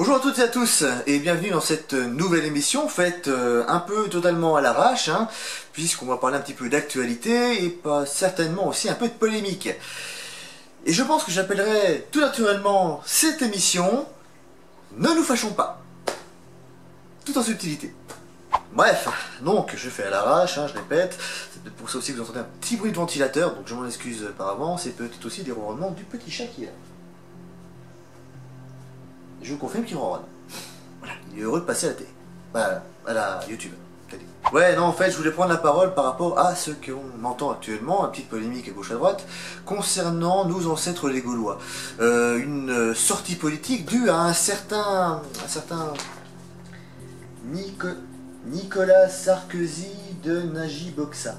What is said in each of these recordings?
Bonjour à toutes et à tous et bienvenue dans cette nouvelle émission faite un peu totalement à l'arrache, puisqu'on va parler un petit peu d'actualité et pas certainement aussi un peu de polémique. Et je pense que j'appellerai tout naturellement cette émission « Ne nous fâchons pas », tout en subtilité. Bref, donc je fais à l'arrache, je répète, c'est peut-être pour ça aussi que vous entendez un petit bruit de ventilateur, donc je m'en excuse par avance, et peut-être aussi des ronronnements du petit chat qui est là. Je vous confirme qu'il ronronne. Voilà, il est heureux de passer à la télé. Bah, à la YouTube. Ouais, non, en fait, je voulais prendre la parole par rapport à ce qu'on entend actuellement, une petite polémique à gauche à droite, concernant nos ancêtres les Gaulois. Une sortie politique due à un certain Nicolas Sarkozy de Naji Boxa.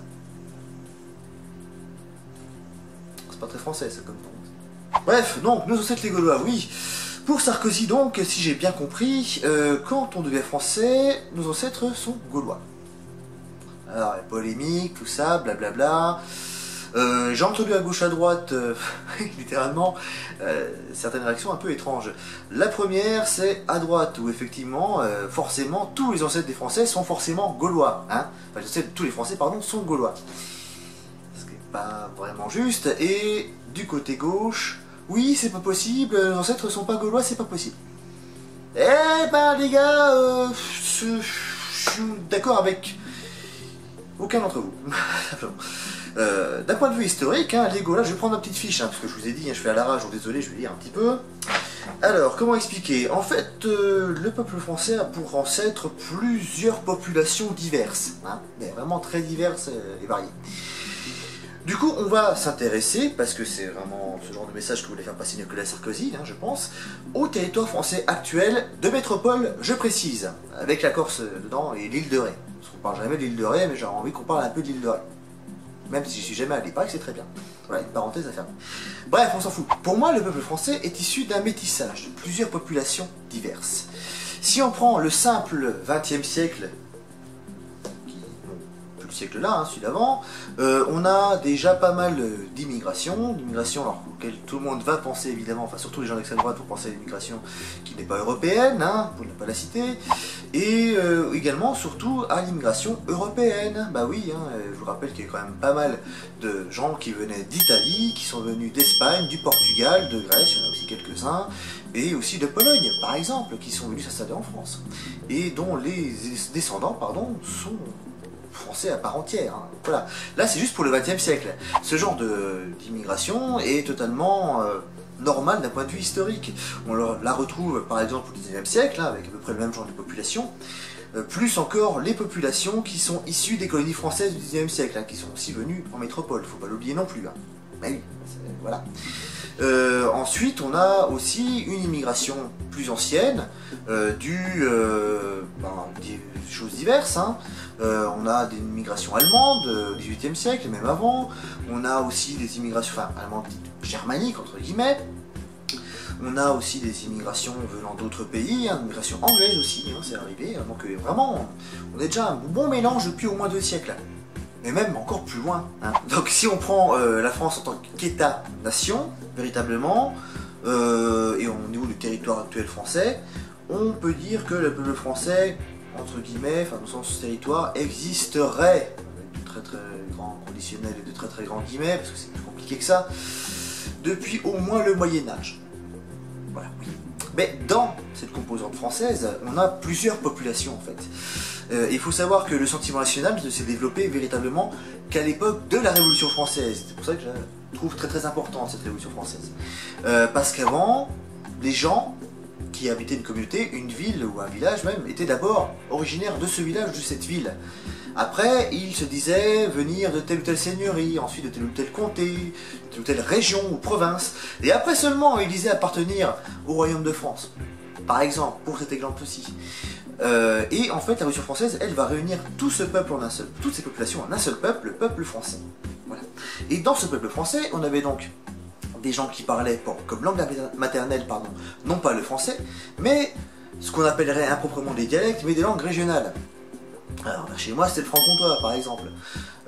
C'est pas très français, ça, comme nom. Bref, donc, nos ancêtres les Gaulois, oui. Pour Sarkozy donc, si j'ai bien compris, quand on devient français, nos ancêtres sont gaulois. Alors, la polémique, tout ça, blablabla. J'ai entendu à gauche à droite, littéralement, certaines réactions un peu étranges. La première, c'est à droite, où effectivement, forcément, tous les ancêtres des Français sont forcément gaulois. Enfin, les ancêtres de tous les Français, pardon, sont gaulois. Ce qui n'est pas vraiment juste. Et du côté gauche... Oui, c'est pas possible, nos ancêtres sont pas gaulois, c'est pas possible. Eh ben les gars, je suis d'accord avec aucun d'entre vous. D'un point de vue historique, les Gaulois, je vais prendre ma petite fiche, parce que je vous ai dit, je fais à l'arrache, donc désolé, je vais lire un petit peu. Alors, comment expliquer? En fait, le peuple français a pour ancêtre plusieurs populations diverses, mais vraiment très diverses et variées. Du coup, on va s'intéresser, parce que c'est vraiment ce genre de message que voulait faire passer Nicolas Sarkozy, je pense, au territoire français actuel de métropole, je précise, avec la Corse dedans et l'île de Ré. Parce qu'on parle jamais de l'île de Ré, mais j'ai envie qu'on parle un peu de l'île de Ré. Même si je suis jamais allé, pas que c'est très bien. Voilà, une parenthèse à faire. Bref, on s'en fout. Pour moi, le peuple français est issu d'un métissage de plusieurs populations diverses. Si on prend le simple XXe siècle, siècle là, celui d'avant, on a déjà pas mal d'immigration, alors auquel tout le monde va penser évidemment, enfin surtout les gens d'extrême droite vont penser à l'immigration qui n'est pas européenne, pour ne pas la citer, et également surtout à l'immigration européenne. Bah oui, je vous rappelle qu'il y a quand même pas mal de gens qui venaient d'Italie, qui sont venus d'Espagne, du Portugal, de Grèce, il y en a aussi quelques-uns, et aussi de Pologne par exemple, qui sont venus s'installer en France, et dont les descendants, sont français à part entière. Voilà. Là, c'est juste pour le XXe siècle. Ce genre d'immigration est totalement normal d'un point de vue historique. On la retrouve par exemple au XIXe siècle, avec à peu près le même genre de population. Plus encore les populations qui sont issues des colonies françaises du XIXe siècle, qui sont aussi venues en métropole. Faut pas l'oublier non plus. Mais oui, voilà. Ensuite, on a aussi une immigration plus ancienne, due des choses diverses. On a des immigrations allemandes au XVIIIe siècle, et même avant. On a aussi des immigrations, allemandes germaniques, entre guillemets. On a aussi des immigrations venant d'autres pays, une immigration anglaise aussi, c'est arrivé. Donc vraiment, on est déjà un bon mélange depuis au moins 2 siècles. Mais même encore plus loin. Donc si on prend la France en tant qu'État-nation, véritablement, et au niveau du territoire actuel français, on peut dire que le peuple français, entre guillemets, dans le sens territoire, existerait, avec de très très grands conditionnels et de très très grands guillemets, parce que c'est plus compliqué que ça, depuis au moins le Moyen-Âge. Voilà, oui. Mais dans cette composante française, on a plusieurs populations en fait. Il faut savoir que le sentiment national ne s'est développé véritablement qu'à l'époque de la Révolution française. C'est pour ça que je trouve très très importante cette Révolution française. Parce qu'avant, les gens qui habitaient une communauté, une ville ou un village même, étaient d'abord originaires de ce village ou de cette ville. Après, ils se disaient venir de telle ou telle seigneurie, ensuite de tel ou tel comté, de telle ou telle région ou province, et après seulement ils disaient appartenir au royaume de France. Par exemple, pour cet exemple aussi. Et en fait, la Révolution française, elle va réunir tout ce peuple en un seul, toutes ces populations en un seul peuple, le peuple français. Voilà. Et dans ce peuple français, on avait donc des gens qui parlaient comme langue maternelle, non pas le français, mais ce qu'on appellerait improprement des dialectes, mais des langues régionales. Alors, chez moi, c'était le franc-comtois, par exemple.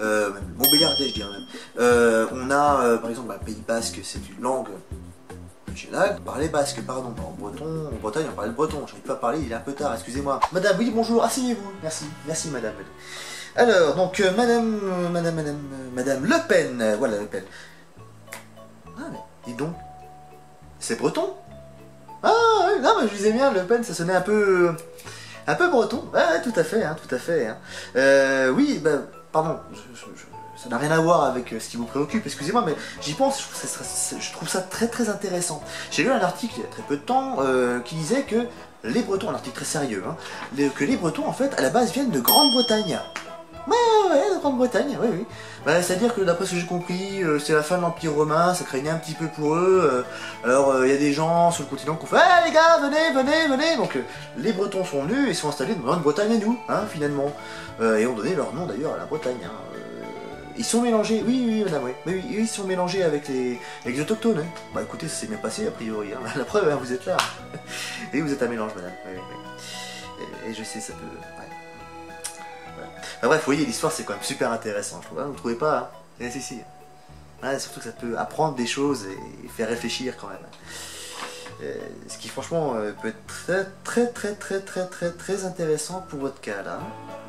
Montbéliardais, je dirais même. On a, par exemple, le Pays Basque, c'est une langue là, parler basque, pardon, en breton, en Bretagne on parlait le breton, j'arrive pas à parler, il est un peu tard, excusez-moi. Madame, oui bonjour, asseyez-vous, merci madame. Alors, donc, madame Le Pen, voilà Le Pen. Ah mais, dis donc, c'est breton? Ah oui, non mais je disais bien, Le Pen, ça sonnait un peu breton, ouais, tout à fait, hein, tout à fait. Hein. Oui, bah, pardon, ça n'a rien à voir avec ce qui vous préoccupe, excusez-moi, mais j'y pense, je trouve ça très très intéressant. J'ai lu un article il y a très peu de temps qui disait que les Bretons, un article très sérieux, hein, que les Bretons en fait à la base viennent de Grande-Bretagne. Ouais, de Grande-Bretagne, oui, oui. Bah, c'est-à-dire que d'après ce que j'ai compris, c'est la fin de l'Empire romain, ça craignait un petit peu pour eux. Alors il y a des gens sur le continent qui ont fait hey, les gars, venez. Donc les Bretons sont venus et sont installés dans Grande-Bretagne à nous, hein, finalement. Et ont donné leur nom d'ailleurs à la Bretagne. Hein. Ils sont mélangés, oui, madame, oui. Oui, ils sont mélangés avec les autochtones. Hein. Bah écoutez, ça s'est bien passé a priori. Hein. La preuve, hein, vous êtes là. Et vous êtes un mélange, madame. Oui, oui. Et je sais, ça peut. Ouais. Enfin, bref, vous voyez, l'histoire c'est quand même super intéressant, je trouve. Hein, vous ne trouvez pas hein? Si. Ouais, surtout que ça peut apprendre des choses et faire réfléchir quand même. Ce qui franchement peut être très intéressant pour votre cas là.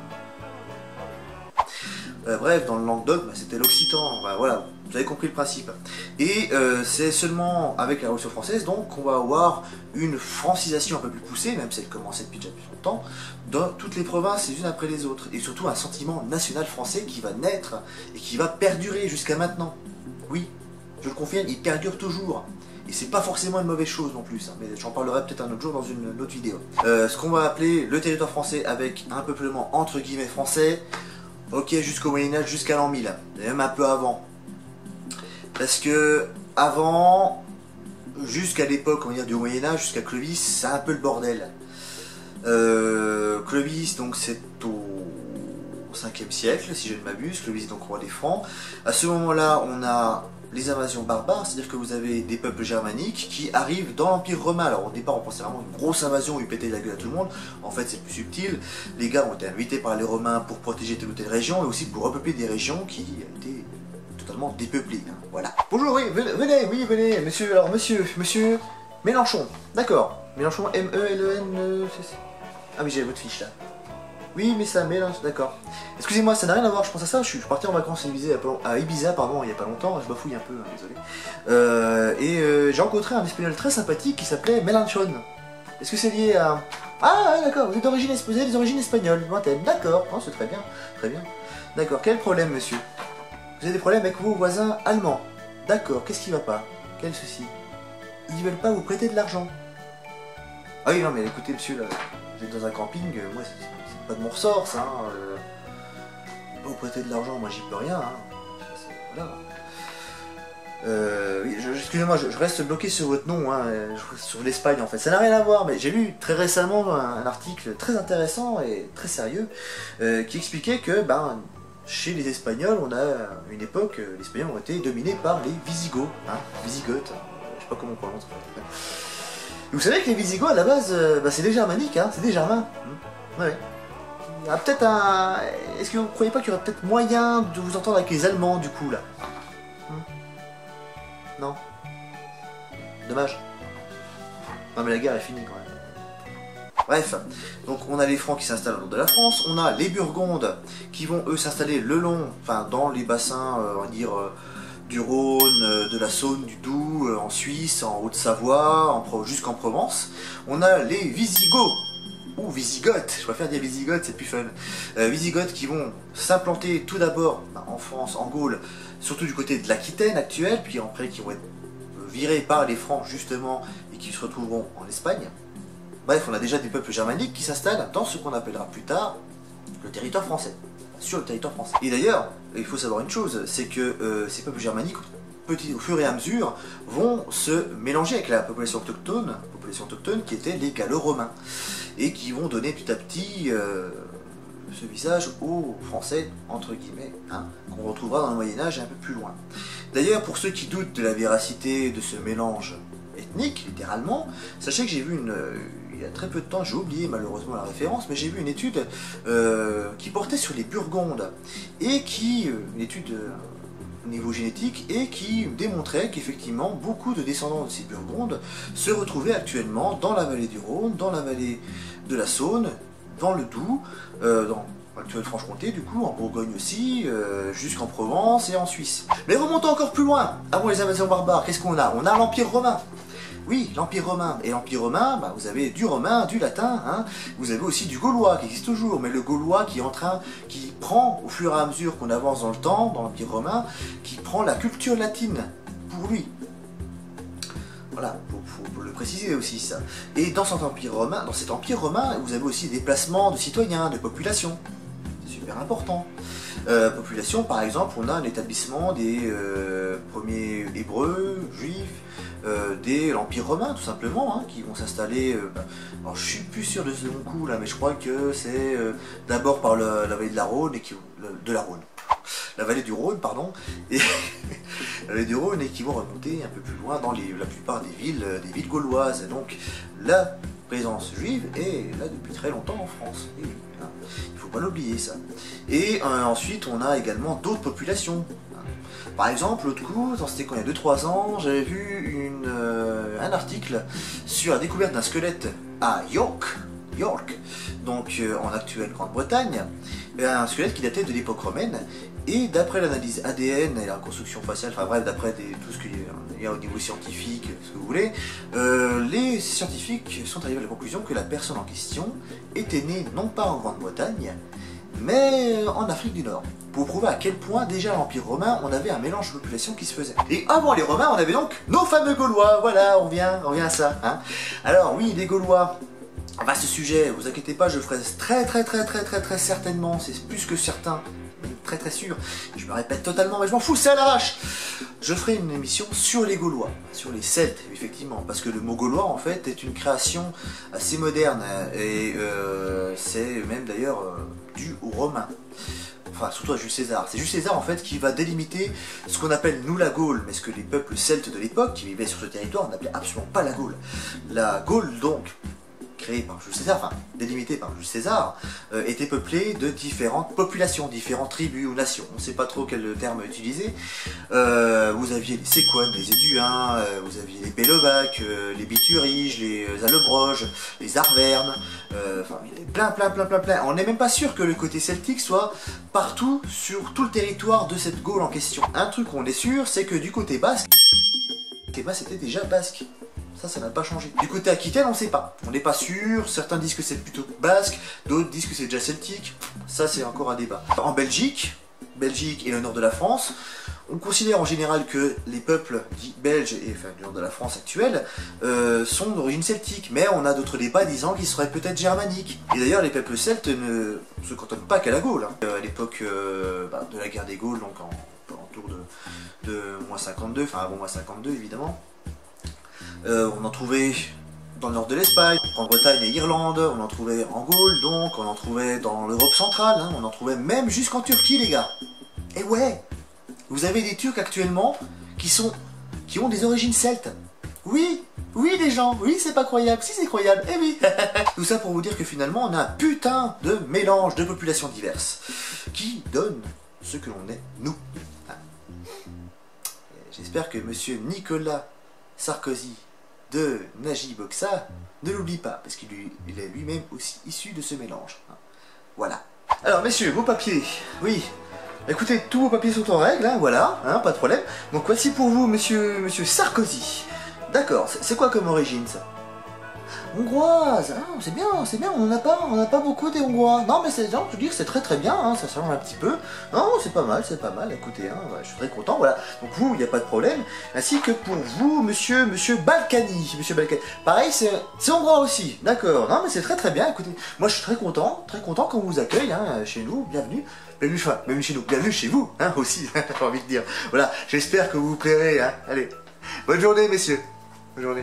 Bref, dans le Languedoc, bah, c'était l'occitan, bah, voilà, vous avez compris le principe. Et c'est seulement avec la Révolution française donc qu'on va avoir une francisation un peu plus poussée, même si elle commençait depuis déjà plus longtemps, dans toutes les provinces les unes après les autres. Et surtout un sentiment national français qui va naître et qui va perdurer jusqu'à maintenant. Oui, je le confirme, il perdure toujours. Et c'est pas forcément une mauvaise chose non plus, hein, mais j'en parlerai peut-être un autre jour dans une autre vidéo. Ce qu'on va appeler le territoire français avec un peuplement entre guillemets français, ok, jusqu'au Moyen-Âge, jusqu'à l'an 1000, et même un peu avant. Parce que, avant, jusqu'à l'époque, on va dire, du Moyen-Âge, jusqu'à Clovis, c'est un peu le bordel. Clovis, donc, c'est au 5e siècle, si je ne m'abuse. Clovis, donc, roi des Francs. À ce moment-là, on a les invasions barbares, c'est-à-dire que vous avez des peuples germaniques qui arrivent dans l'Empire romain. Alors au départ on pensait vraiment une grosse invasion où ils pétaient la gueule à tout le monde. En fait c'est plus subtil. Les gars ont été invités par les Romains pour protéger telle ou telle région et aussi pour repeupler des régions qui étaient totalement dépeuplées. Hein. Voilà. Bonjour, oui, venez, monsieur, alors monsieur Mélenchon, d'accord. Mélenchon, M-E-L-E-N... Ah oui, j'ai votre fiche là. Oui, mais ça mélange, d'accord. Excusez-moi, ça n'a rien à voir, je pense à ça, je suis parti en vacances à Ibiza, pardon, il n'y a pas longtemps, je bafouille un peu, hein, désolé. J'ai rencontré un espagnol très sympathique qui s'appelait Mélenchon. Est-ce que c'est lié à... Ah, ouais, d'accord, vous êtes des origines espagnoles, lointaines, d'accord, c'est très bien, très bien. D'accord, quel problème, monsieur? Vous avez des problèmes avec vos voisins allemands? D'accord, qu'est-ce qui va pas? Quel souci? Ils veulent pas vous prêter de l'argent? Ah oui, non, mais écoutez, monsieur, là, vous êtes dans un camping, moi, c'est pas de mon ressort, ça, hein, vous prêter de l'argent, moi j'y peux rien, hein. Voilà. Oui, excusez-moi, je reste bloqué sur votre nom, hein, sur l'Espagne en fait, ça n'a rien à voir, mais j'ai lu très récemment un article très intéressant et très sérieux qui expliquait que, chez les Espagnols, on a une époque, les Espagnols ont été dominés par les Visigoths, hein, Visigoths, je sais pas comment on prononce en fait. Vous savez que les Visigoths à la base, c'est des germaniques, hein, c'est des germains. Ouais. Il y a peut-être un... Est-ce que vous ne croyez pas qu'il y aurait peut-être moyen de vous entendre avec les Allemands du coup là? Non. Dommage. Non mais la guerre est finie quand même. Bref, donc on a les Francs qui s'installent au nord de la France, on a les Burgondes qui vont eux s'installer le long, enfin dans les bassins, on va dire, du Rhône, de la Saône, du Doubs, en Suisse, en Haute-Savoie, jusqu'en Provence. On a les Visigoths, ou Visigoths, je préfère dire Visigoths, c'est plus fun. Visigoths qui vont s'implanter tout d'abord en France, en Gaule, surtout du côté de l'Aquitaine actuelle, puis après qui vont être virés par les Francs justement, et qui se retrouveront en Espagne. Bref, on a déjà des peuples germaniques qui s'installent dans ce qu'on appellera plus tard le territoire français, sur le territoire français. Et d'ailleurs, il faut savoir une chose, c'est que ces peuples germaniques, au fur et à mesure, vont se mélanger avec la population autochtone qui étaient les Gallo-Romains, et qui vont donner petit à petit ce visage aux Français, entre guillemets, hein, qu'on retrouvera dans le Moyen-Âge et un peu plus loin. D'ailleurs, pour ceux qui doutent de la véracité de ce mélange ethnique, littéralement, sachez que j'ai vu il y a très peu de temps, j'ai oublié malheureusement la référence, mais j'ai vu une étude qui portait sur les Burgondes, et une étude au niveau génétique et qui démontrait qu'effectivement beaucoup de descendants de ces Burgondes se retrouvaient actuellement dans la vallée du Rhône, dans la vallée de la Saône, dans le Doubs, dans l'actuelle Franche-Comté du coup, en Bourgogne aussi, jusqu'en Provence et en Suisse. Mais remontons encore plus loin, avant les invasions barbares, qu'est-ce qu'on a? On a l'Empire romain. Oui, l'Empire romain. Et l'Empire romain, bah, vous avez du romain, du latin, hein. Vous avez aussi du gaulois qui existe toujours, mais le gaulois qui prend, au fur et à mesure qu'on avance dans le temps, dans l'Empire romain, qui prend la culture latine pour lui. Voilà, pour le préciser aussi ça. Et dans cet empire romain, vous avez aussi des déplacements de citoyens, de population. C'est super important. Population, par exemple, on a un établissement des premiers hébreux, juifs, dès l'Empire romain, tout simplement, hein, qui vont s'installer. Alors, je suis plus sûr de ce bon coup là, mais je crois que c'est d'abord par la vallée de la Rhône la vallée du Rhône, pardon, et la vallée du Rhône, et qui vont remonter un peu plus loin dans la plupart des villes gauloises. Et donc, la présence juive est là depuis très longtemps en France. Et, hein, il ne faut pas l'oublier ça. Et ensuite, on a également d'autres populations. Par exemple, l'autre coup, c'était quand il y a 2-3 ans, j'avais vu un article sur la découverte d'un squelette à York, donc en actuelle Grande-Bretagne, un squelette qui datait de l'époque romaine, et d'après l'analyse ADN et la reconstruction faciale, enfin bref, d'après tout ce qu'il y a au niveau scientifique, ce que vous voulez, les scientifiques sont arrivés à la conclusion que la personne en question était née non pas en Grande-Bretagne, mais en Afrique du Nord. Pour prouver à quel point déjà à l'Empire romain, on avait un mélange de population qui se faisait. Et avant les Romains, on avait donc nos fameux Gaulois, voilà, on vient à ça. Hein. Alors oui, les Gaulois, vaste sujet, vous inquiétez pas, je ferai très certainement, c'est plus que certain, très sûr, je me répète totalement, mais je m'en fous, c'est à l'arrache. Je ferai une émission sur les Gaulois, sur les Celtes, effectivement, parce que le mot Gaulois, en fait, est une création assez moderne, et c'est même d'ailleurs dû aux Romains. Enfin, surtout à Jules César. C'est Jules César, en fait, qui va délimiter ce qu'on appelle, nous, la Gaule, mais ce que les peuples celtes de l'époque, qui vivaient sur ce territoire, n'appelaient absolument pas la Gaule. La Gaule, donc, créée par Jules César, enfin, délimitée par Jules César, était peuplée de différentes populations, différentes tribus ou nations. On ne sait pas trop quel terme utiliser. Vous aviez les Séquones, les Éduins, vous aviez les Pélovaques, les Bituriges, les Allobroges, les Arvernes, enfin, il y avait plein. On n'est même pas sûr que le côté celtique soit partout sur tout le territoire de cette Gaule en question. Un truc qu'on est sûr, c'est que du côté basque, c'était déjà basque. Ça n'a pas changé. Du côté Aquitaine, on ne sait pas. On n'est pas sûr. Certains disent que c'est plutôt basque, d'autres disent que c'est déjà celtique. Ça, c'est encore un débat. En Belgique et le nord de la France, on considère en général que les peuples dits belges et enfin du nord de la France actuelle sont d'origine celtique. Mais on a d'autres débats disant qu'ils seraient peut-être germaniques. Et d'ailleurs, les peuples celtes ne se cantonnent pas qu'à la Gaule. Hein. À l'époque de la guerre des Gaules, donc autour de moins 52, enfin avant moins 52 évidemment. On en trouvait dans le nord de l'Espagne, en Bretagne et Irlande, on en trouvait en Gaule, donc on en trouvait dans l'Europe centrale, hein, on en trouvait même jusqu'en Turquie, les gars. Et ouais, vous avez des Turcs actuellement qui ont des origines celtes. Oui, les gens, oui, c'est pas croyable, si c'est croyable, eh oui. Tout ça pour vous dire que finalement, on a un putain de mélange de populations diverses qui donne ce que l'on est, nous. J'espère que monsieur Nicolas Sarkozy de Najib Bokssa ne l'oublie pas, parce qu'il est lui-même aussi issu de ce mélange. Voilà. Alors messieurs, vos papiers, oui, écoutez, tous vos papiers sont en règle, hein, voilà, hein, pas de problème. Donc voici pour vous, monsieur Sarkozy. D'accord, c'est quoi comme origine ça? Hongroise, ah, c'est bien, on n'a pas beaucoup des Hongrois. Non mais c'est, je dis que c'est très bien, hein, ça change un petit peu. Non, c'est pas mal, écoutez, hein, ouais, je suis très content, voilà. Donc vous, il n'y a pas de problème. Ainsi que pour vous, monsieur Balkany. Pareil, c'est hongrois aussi, d'accord. Non mais c'est très bien, écoutez. Moi je suis très content qu'on vous accueille, hein, chez nous, bienvenue. Bienvenue chez nous, bienvenue chez vous, hein, aussi, j'ai envie de dire. Voilà, j'espère que vous vous plairez, hein. Allez, bonne journée, messieurs. Bonne journée.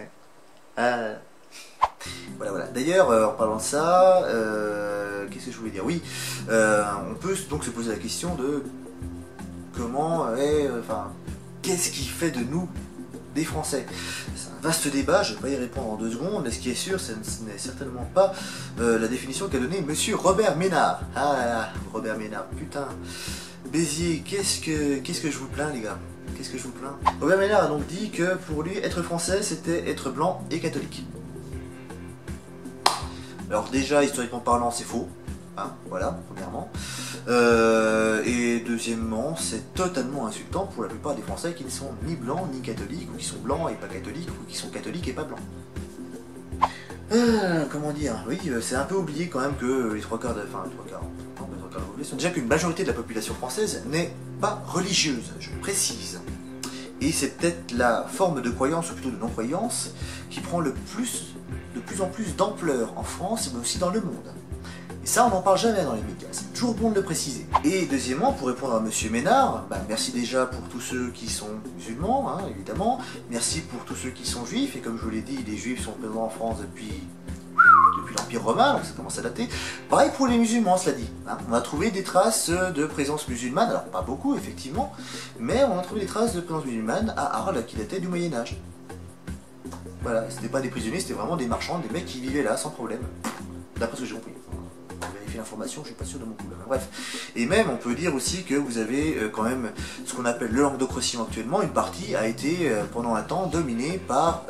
Voilà. D'ailleurs, en parlant de ça, qu'est-ce que je voulais dire? Oui, on peut donc se poser la question de comment qu'est-ce qui fait de nous des Français? C'est un vaste débat, je ne vais pas y répondre en 2 secondes, mais ce qui est sûr, ce n'est certainement pas la définition qu'a donnée monsieur Robert Ménard. Ah, Robert Ménard, putain, Béziers, qu'est-ce que je vous plains les gars? Qu'est-ce que je vous plains? Robert Ménard a donc dit que pour lui, être français, c'était être blanc et catholique. Alors déjà, historiquement parlant, c'est faux. Hein, voilà, premièrement. Et deuxièmement, c'est totalement insultant pour la plupart des Français qui ne sont ni blancs ni catholiques, ou qui sont blancs et pas catholiques, ou qui sont catholiques et pas blancs. Comment dire? Oui, c'est un peu oublié quand même que les trois quarts de la population, déjà qu'une majorité de la population française n'est pas religieuse, je précise. Et c'est peut-être la forme de croyance, ou plutôt de non-croyance, qui prend de plus en plus d'ampleur en France, mais aussi dans le monde. Et ça, on n'en parle jamais dans les médias, c'est toujours bon de le préciser. Et deuxièmement, pour répondre à Monsieur Ménard, merci déjà pour tous ceux qui sont musulmans, hein, évidemment. Merci pour tous ceux qui sont juifs, et comme je vous l'ai dit, les juifs sont présents en France depuis l'Empire romain, donc ça commence à dater. Pareil pour les musulmans, cela dit. Hein. On a trouvé des traces de présence musulmane, alors pas beaucoup, effectivement, mais on a trouvé des traces de présence musulmane à Arles, qui datait du Moyen-Âge. Voilà, c'était pas des prisonniers, c'était vraiment des marchands, des mecs qui vivaient là, sans problème. D'après ce que j'ai compris. Vérifier l'information, je suis pas sûr de mon coup. Bref. Et même, on peut dire aussi que vous avez quand même ce qu'on appelle le Languedoc-Roussillon actuellement. Une partie a été pendant un temps dominée par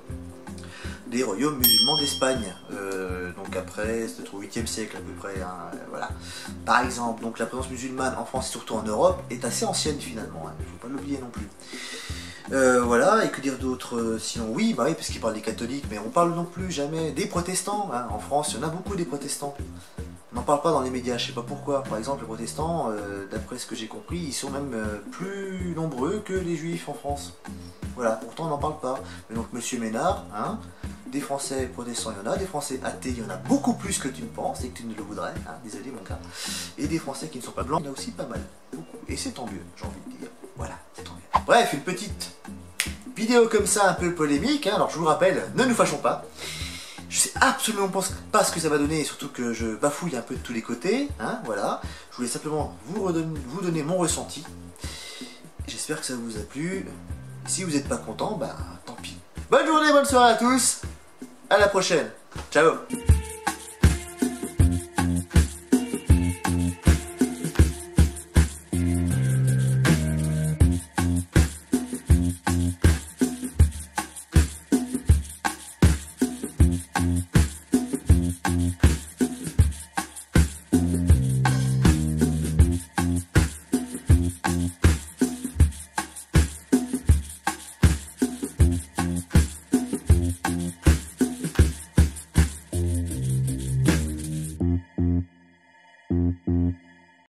des royaumes musulmans d'Espagne. Donc après, c'était au 8e siècle à peu près. Hein, voilà. Par exemple, donc la présence musulmane en France et surtout en Europe est assez ancienne finalement. Il ne faut pas l'oublier non plus. Voilà, et que dire d'autre sinon? Oui, oui, parce qu'il parle des catholiques, mais on parle non plus jamais des protestants. Hein. En France, il y en a beaucoup des protestants. On n'en parle pas dans les médias, je sais pas pourquoi. Par exemple, les protestants, d'après ce que j'ai compris, ils sont même plus nombreux que les juifs en France. Voilà, pourtant on n'en parle pas. Mais donc, Monsieur Ménard, hein, des Français protestants, il y en a, des Français athées, il y en a beaucoup plus que tu ne penses et que tu ne le voudrais. Hein, désolé mon gars. Et des Français qui ne sont pas blancs, il y en a aussi pas mal. Beaucoup. Et c'est tant mieux, j'ai envie de dire. Voilà, c'est tant mieux. Bref, une petite vidéo comme ça, un peu polémique. Hein. Alors je vous rappelle, ne nous fâchons pas. Je sais absolument pas ce que ça va donner, et surtout que je bafouille un peu de tous les côtés. Hein, voilà. Je voulais simplement vous donner mon ressenti. J'espère que ça vous a plu. Si vous n'êtes pas content, tant pis. Bonne journée, bonne soirée à tous. À la prochaine. Ciao.